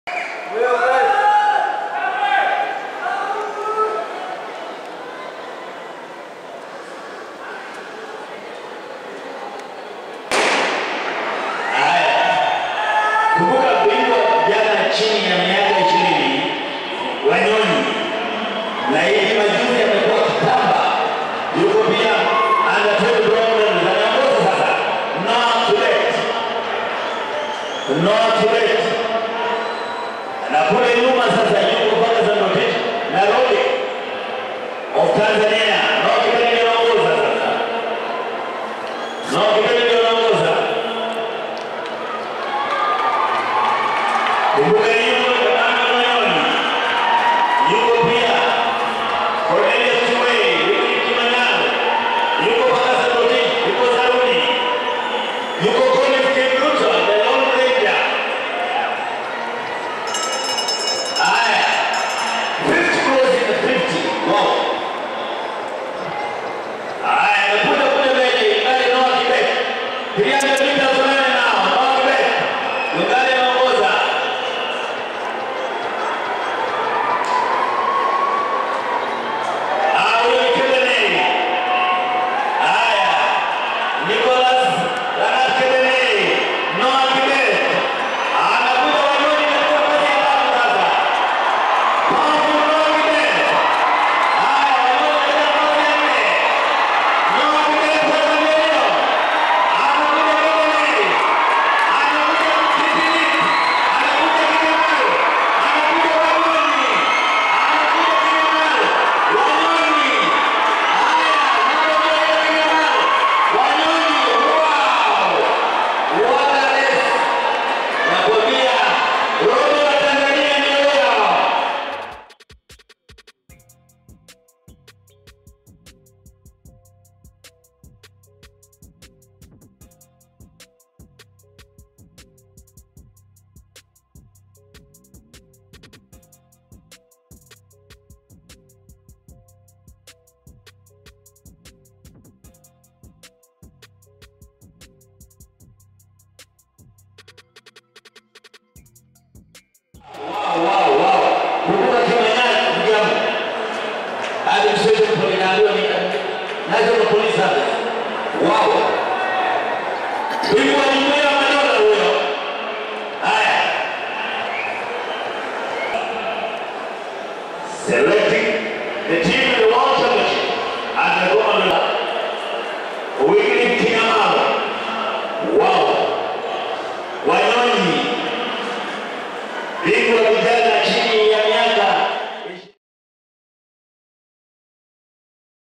Chini ya miaka 20 Wanyonyi na hivi majuzi amekuwa kitamba yuko pia under 20 Brown na Nyambozi sasa not too late na kule nyuma sasa yuko pale za Noti na Rodi of Tanzania Noti kwenye Nyambozi sasa Noti kwenye Nyambozi kumbuka selecting the team in the World Championship and the Commonwealth, Wycliffe Kinyamal. Wow! Wanyonyi, bingwa